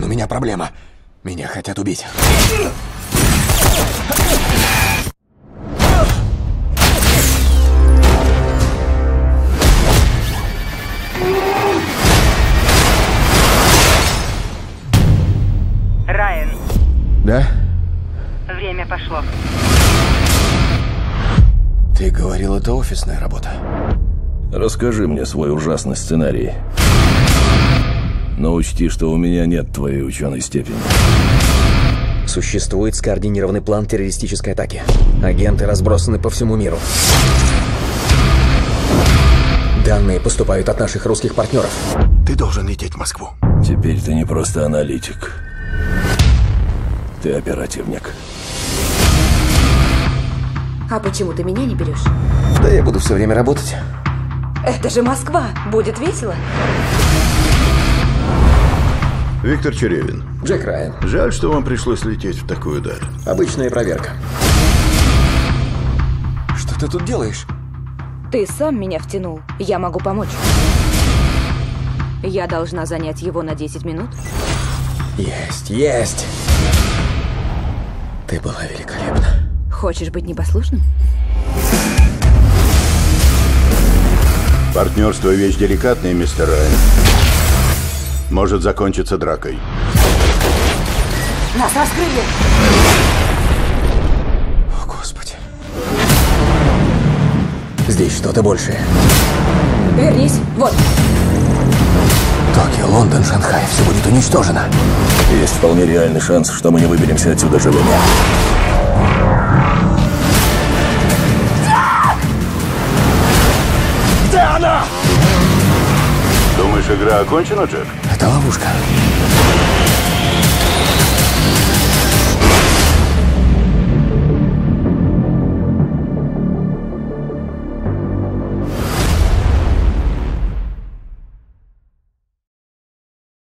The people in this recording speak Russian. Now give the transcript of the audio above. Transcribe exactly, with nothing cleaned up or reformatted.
Райан, у меня проблема. Меня хотят убить. Райан. Да? Время пошло. Ты говорил, это офисная работа. Расскажи мне свой ужасный сценарий. Но учти, что у меня нет твоей ученой степени. Существует скоординированный план террористической атаки. Агенты разбросаны по всему миру. Данные поступают от наших русских партнеров. Ты должен лететь в Москву. Теперь ты не просто аналитик. Ты оперативник. А почему ты меня не берешь? Да я буду все время работать. Это же Москва. Будет весело. Виктор Черевин. Джек Райан. Жаль, что вам пришлось лететь в такую даль. Обычная проверка. Что ты тут делаешь? Ты сам меня втянул. Я могу помочь. Я должна занять его на десять минут. Есть, есть. Ты была великолепна. Хочешь быть непослушным? Партнерство — вещь деликатная, мистер Райан. Может закончиться дракой. Нас раскрыли! О, Господи. Здесь что-то большее. Вернись, вот. Токио, Лондон, Шанхай. Все будет уничтожено. Есть вполне реальный шанс, что мы не выберемся отсюда живыми. Думаешь, игра окончена, Джек? Это ловушка.